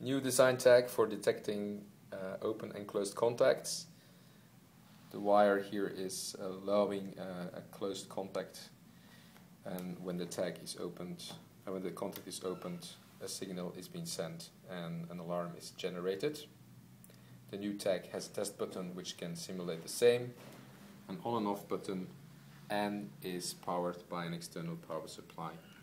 New design tag for detecting open and closed contacts. The wire here is allowing a closed contact, and when the tag is opened, when the contact is opened, a signal is being sent and an alarm is generated. The new tag has a test button which can simulate the same, an on and off button, and is powered by an external power supply.